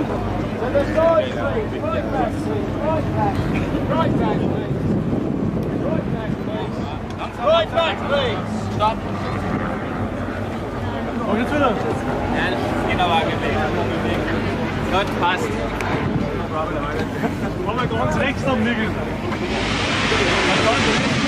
To the side, please. Right back, please. Right back, please. Right back, please. Right back, please. Stop. Komm jetzt wieder. Ja, das ist genau angelegt. Gut, passt. Komm mal ganz rechts am Nigel.